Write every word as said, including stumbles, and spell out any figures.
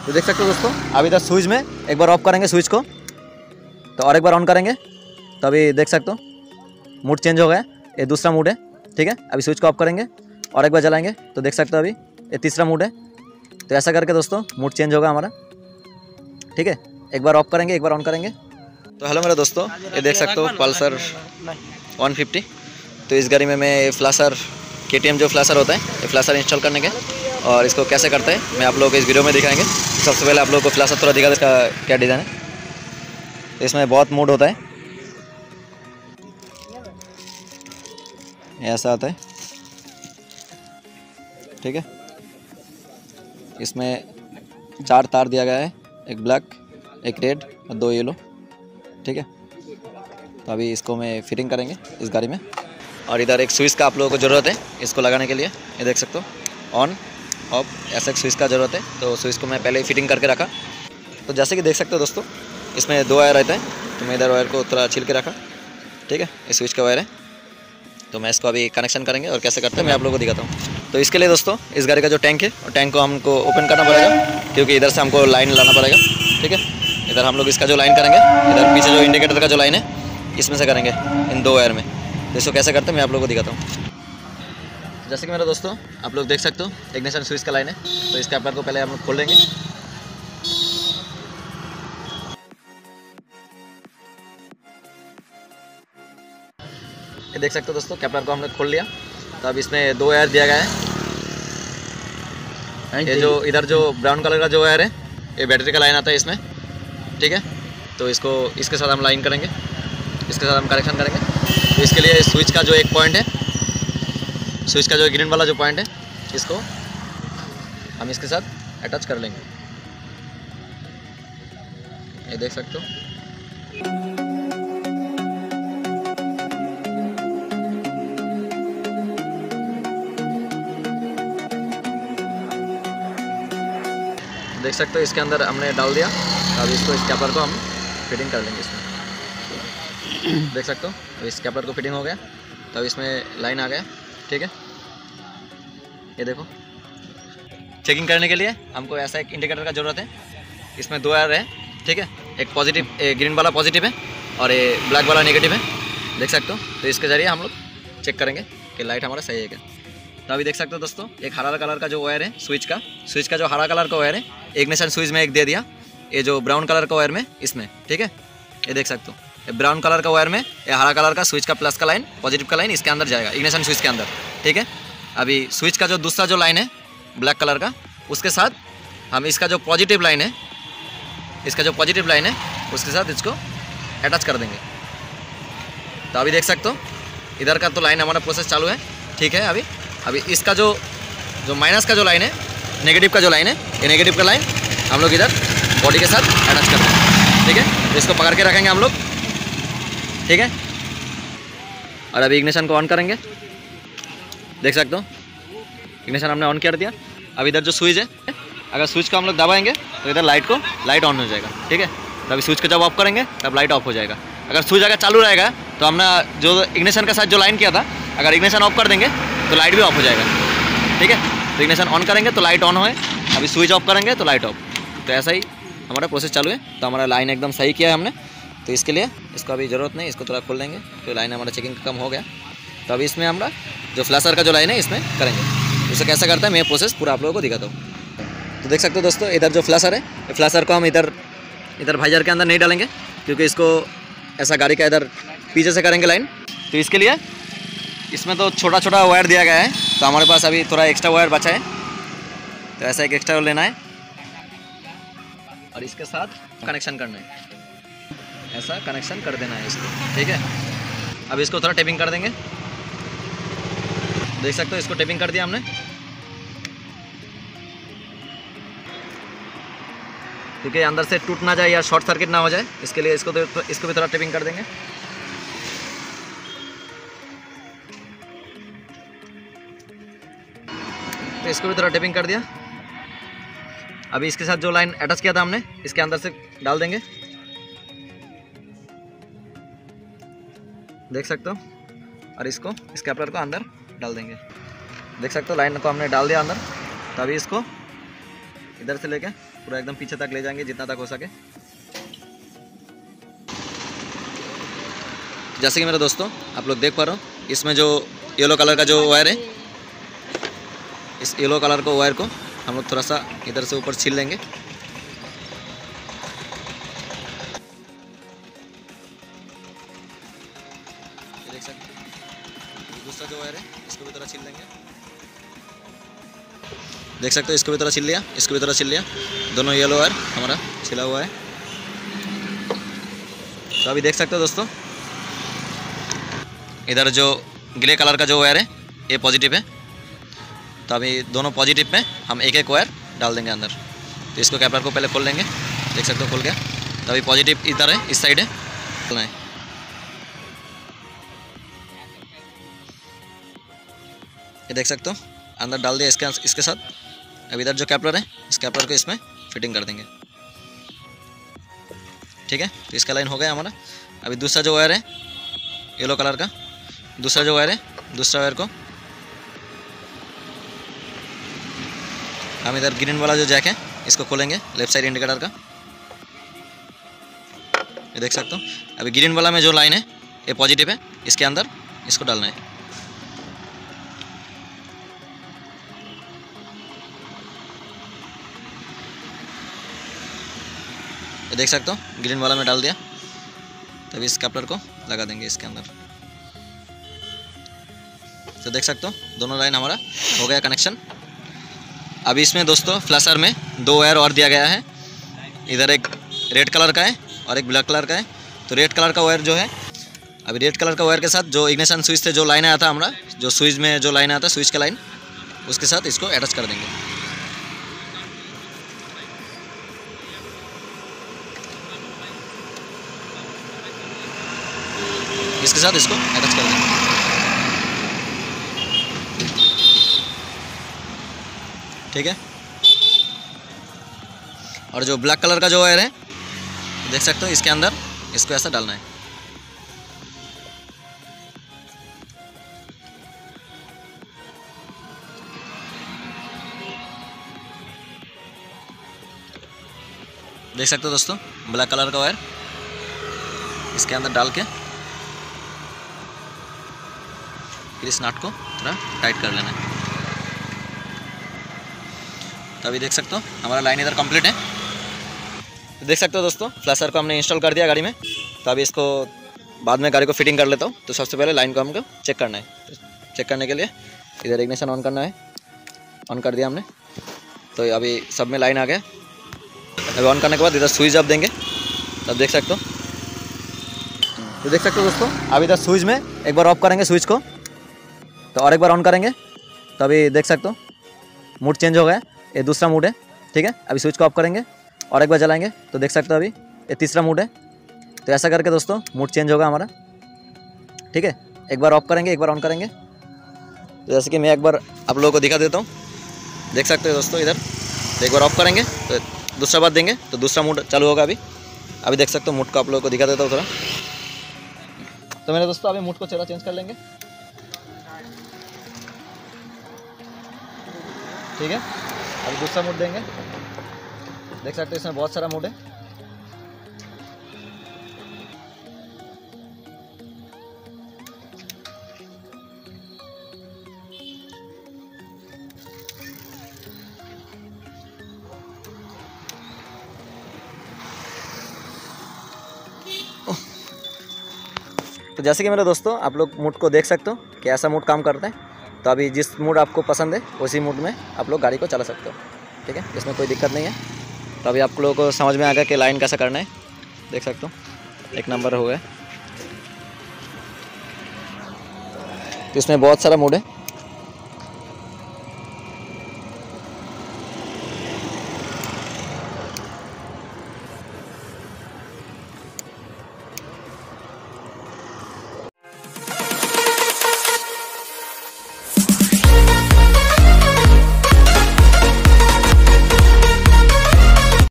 तो देख सकते हो दोस्तों, अभी इधर स्विच में एक बार ऑफ करेंगे स्विच को, तो और एक बार ऑन करेंगे तो अभी देख सकते हो मूड चेंज हो गया। ये दूसरा मूड है, ठीक है। अभी स्विच को ऑफ करेंगे और एक बार जलाएंगे तो देख सकते हो अभी ये तीसरा मूड है। तो ऐसा करके दोस्तों मूड चेंज होगा हमारा, ठीक है। एक बार ऑफ करेंगे, एक बार ऑन करेंगे। तो हेलो मेरे दोस्तों, ये देख सकते हो पल्सर वन फिफ्टी। तो इस गाड़ी में मैं फ्लैशर के टी एम जो फ्लैशर होता है, ये फ्लैशर इंस्टॉल करने के और इसको कैसे करते हैं मैं आप लोगों को इस वीडियो में दिखाएंगे। सबसे पहले आप लोगों को फ्लैशर थोड़ा दिखा दे, इसका क्या डिज़ाइन है। इसमें बहुत मोड होता है, ऐसा आता है, ठीक है। इसमें चार तार दिया गया है, एक ब्लैक, एक रेड और दो येलो, ठीक है। तो अभी इसको मैं फिटिंग करेंगे इस गाड़ी में। और इधर एक स्विच का आप लोगों को ज़रूरत है इसको लगाने के लिए, ये देख सकते हो ऑन ऑफ ऐसा एक स्विच का ज़रूरत है। तो स्विच को मैं पहले ही फिटिंग करके रखा। तो जैसे कि देख सकते हो दोस्तों, इसमें दो वायर रहता है, तो मैं इधर वायर को थोड़ा छिल के रखा, ठीक है। ये स्विच का वायर है, तो मैं इसको अभी कनेक्शन करेंगे और कैसे करते हैं मैं आप लोगों को दिखाता हूँ। तो इसके लिए दोस्तों इस गाड़ी का जो टैंक है, और टैंक को हमको ओपन करना पड़ेगा, क्योंकि इधर से हमको लाइन लाना पड़ेगा, ठीक है। इधर हम लोग इसका जो लाइन करेंगे, इधर पीछे जो इंडिकेटर का जो लाइन है इसमें से करेंगे, इन दो वायर में। तो इसको कैसे करते हैं मैं आप लोगों को दिखाता हूँ। जैसे कि मेरे दोस्तों आप लोग देख सकते हो इग्निशन स्विच का लाइन है। तो इसके कैपर को पहले हम लोग खोल लेंगे। ये देख सकते हो दोस्तों, कैपर को हमने खोल लिया। तो अब इसमें दो वायर दिया गया है। ये जो इधर जो ब्राउन कलर का जो वायर है, ये बैटरी का लाइन आता है इसमें, ठीक है। तो इसको इसके साथ हम लाइन करेंगे, इसके साथ हम कनेक्शन करेंगे। तो इसके लिए स्विच का जो एक पॉइंट है, स्विच का जो ग्रीन वाला जो पॉइंट है, इसको हम इसके साथ अटैच कर लेंगे। ये देख सकते हो। देख सकते हो इसके अंदर हमने डाल दिया। अब इसको इस कैपर को हम फिटिंग कर लेंगे इसमें। देख सकते हो अब इस कैपर को फिटिंग हो गया। तो अब इसमें लाइन आ गया, ठीक है। ये देखो, चेकिंग करने के लिए हमको ऐसा एक इंडिकेटर का ज़रूरत है। इसमें दो वायर है, ठीक है। एक पॉजिटिव, एक ग्रीन वाला पॉजिटिव है और ये ब्लैक वाला नेगेटिव है, देख सकते हो। तो इसके ज़रिए हम लोग चेक करेंगे कि लाइट हमारा सही है क्या। तो अभी देख सकते हो दोस्तों, एक हरा कलर का जो वायर है स्विच का, स्विच का जो हरा कलर का वायर है, इग्निशन स्विच में एक दे दिया। ये जो ब्राउन कलर का वायर में इसमें, ठीक है। ये देख सकते हो ये ब्राउन कलर का वायर में ये हरा कलर का स्विच का प्लस का लाइन, पॉजिटिव का लाइन इसके अंदर जाएगा, इग्निशन स्विच के अंदर, ठीक है। अभी स्विच का जो दूसरा जो लाइन है ब्लैक कलर का, उसके साथ हम इसका जो पॉजिटिव लाइन है, इसका जो पॉजिटिव लाइन है उसके साथ इसको अटैच कर देंगे। तो अभी देख सकते हो इधर का तो लाइन हमारा प्रोसेस चालू है, ठीक है। अभी अभी इसका जो जो माइनस का जो लाइन है, नेगेटिव का जो लाइन है, ये नेगेटिव का लाइन हम लोग इधर बॉडी के साथ अटैच कर देंगे, ठीक है। तो इसको पकड़ के रखेंगे हम लोग, ठीक है। और अभी इग्निशन को ऑन करेंगे, देख सकते हो इग्निशन हमने ऑन कर दिया। अब इधर जो स्विच है, अगर स्विच को हम लोग दबाएंगे तो इधर लाइट को लाइट ऑन हो जाएगा, ठीक है। तो अभी स्विच को जब ऑफ करेंगे तब लाइट ऑफ हो जाएगा। अगर स्विच अगर चालू रहेगा तो हमने जो इग्निशन के साथ जो लाइन किया था, अगर इग्निशन ऑफ कर देंगे तो लाइट भी ऑफ हो जाएगा, ठीक है। तो इग्निशन ऑन करेंगे तो लाइट ऑन होए, अभी स्विच ऑफ करेंगे तो लाइट ऑफ। तो ऐसा ही हमारा प्रोसेस चालू है। तो हमारा लाइन एकदम सही किया है हमने। तो इसके लिए इसको अभी ज़रूरत नहीं, इसको थोड़ा खोल देंगे तो लाइन हमारा चेकिंग कम हो गया। तो अभी इसमें हमारा जो फ्लैशर का जो लाइन है इसमें करेंगे। इसे कैसे करता है मैं प्रोसेस पूरा आप लोगों को दिखाता हूँ। तो देख सकते हो दोस्तों, इधर जो फ्लैशर है, ये फ्लैशर को हम इधर इधर वाइजर के अंदर नहीं डालेंगे, क्योंकि इसको ऐसा गाड़ी का इधर पीछे से करेंगे लाइन। तो इसके लिए इसमें तो छोटा छोटा वायर दिया गया है, तो हमारे पास अभी थोड़ा एक्स्ट्रा वायर बचा है। तो ऐसा एक एक्स्ट्रा लेना है और इसके साथ कनेक्शन करना है, ऐसा कनेक्शन कर देना है इसको, ठीक है। अब इसको थोड़ा टेपिंग कर देंगे, देख सकते हो इसको टेपिंग कर दिया हमने। क्योंकि अंदर से टूट ना जाए या शॉर्ट सर्किट ना हो जाए, इसके लिए इसको तो, इसको भी थोड़ा टेपिंग कर देंगे। तो इसको भी थोड़ा टेपिंग कर दिया। अभी इसके साथ जो लाइन अटैच किया था हमने, इसके अंदर से डाल देंगे, देख सकते हो। और इसको इस कैपलर को अंदर डाल देंगे, देख सकते हो लाइन को हमने डाल दिया अंदर। तो अभी इसको इधर से लेके पूरा एकदम पीछे तक ले जाएंगे जितना तक हो सके। जैसे कि मेरे दोस्तों आप लोग देख पा रहे हो, इसमें जो येलो कलर का जो वायर है, इस येलो कलर को वायर को हम लोग थोड़ा सा इधर से ऊपर छील लेंगे। देख सकते हैं दूसरा जो वायर है इसको भी थोड़ा छील लेंगे। देख सकते हो इसको भी थोड़ा छील लिया, इसको भी थोड़ा छील लिया। दोनों येलो वायर हमारा छिला हुआ है। तो अभी देख सकते हो दोस्तों, इधर जो ग्रे कलर का जो वायर है ये पॉजिटिव है। तो अभी दोनों पॉजिटिव में हम एक एक वायर डाल देंगे अंदर। तो इसको कैपलर को पहले खोल लेंगे। देख सकते हो खुल गया। तो अभी पॉजिटिव इधर है, इस साइड है, खोलना है। ये देख सकते हो अंदर डाल दिया इसके इसके साथ। अब इधर जो कैपलर है इस कैपलर को इसमें फिटिंग कर देंगे। ठीक है, तो इसका लाइन हो गया हमारा। अभी दूसरा जो वायर है येलो कलर का, दूसरा जो वायर है, दूसरा वायर को हम इधर ग्रीन वाला जो जैक है इसको खोलेंगे, लेफ्ट साइड इंडिकेटर का। ये देख सकते हो अभी ग्रीन वाला में जो लाइन है ये पॉजिटिव है, इसके अंदर इसको डालना है। ये देख सकते हो ग्रीन वाला में डाल दिया। तभी इस कपलर को लगा देंगे इसके अंदर। तो देख सकते हो दोनों लाइन हमारा हो गया कनेक्शन। अभी इसमें दोस्तों फ्लैशर में दो वायर और दिया गया है। इधर एक रेड कलर का है और एक ब्लैक कलर का है। तो रेड कलर का वायर जो है, अभी रेड कलर का वायर के साथ जो इग्निशन स्विच से जो लाइन आया था हमारा, जो स्विच में जो लाइन आया था स्विच का लाइन, उसके साथ इसको अटैच कर देंगे। इसके साथ इसको अटैच कर देंगे। ठीक है, और जो ब्लैक कलर का जो वायर है देख सकते हो इसके अंदर इसको ऐसा डालना है। देख सकते हो दोस्तों ब्लैक कलर का वायर इसके अंदर डाल के फिर इस नट को थोड़ा टाइट कर लेना है। तो अभी देख सकते हो हमारा लाइन इधर कंप्लीट है। तो देख सकते हो दोस्तों फ्लैशर को हमने इंस्टॉल कर दिया गाड़ी में। तो अभी इसको बाद में गाड़ी को फिटिंग कर लेता हूँ। तो सबसे पहले लाइन को हमको चेक करना है। तो चेक करने के लिए इधर इग्निशन ऑन करना है। ऑन कर दिया हमने। तो अभी सब में लाइन आ गया। अभी ऑन करने के बाद इधर स्विच आप देंगे, तब देख सकते हो। तो देख सकते हो दोस्तों अभी इधर स्विच में एक बार ऑफ करेंगे स्विच को, तो और एक बार ऑन करेंगे तो अभी देख सकते हो मूड चेंज हो गया। ये दूसरा मूड है। ठीक है, अभी स्विच को ऑफ करेंगे और एक बार जलाएंगे तो देख सकते हो अभी ये तीसरा मूड है। तो ऐसा करके दोस्तों मूड चेंज होगा हमारा। ठीक है, एक बार ऑफ करेंगे एक बार ऑन करेंगे। तो जैसे कि मैं एक बार आप लोगों को दिखा देता हूँ। देख सकते हो दोस्तों इधर एक बार ऑफ करेंगे तो दूसरा बार देंगे तो दूसरा मूड चालू होगा। अभी अभी देख सकते हो मूड को आप लोगों को दिखा देता हूँ थोड़ा। तो मेरे दोस्तों अभी मूड को थोड़ा चेंज कर लेंगे। ठीक है, अभी दूसरा मूड देंगे। देख सकते हो इसमें बहुत सारा मूड है। तो जैसे कि मेरे दोस्तों आप लोग मूड को देख सकते हो कि ऐसा मूड काम करता है। तो अभी जिस मूड आपको पसंद है उसी मूड में आप लोग गाड़ी को चला सकते हो। ठीक है, इसमें कोई दिक्कत नहीं है। तो अभी आप लोगों को समझ में आ गया कि लाइन कैसा करना है। देख सकते हो एक नंबर हो गया। तो इसमें बहुत सारा मूड है।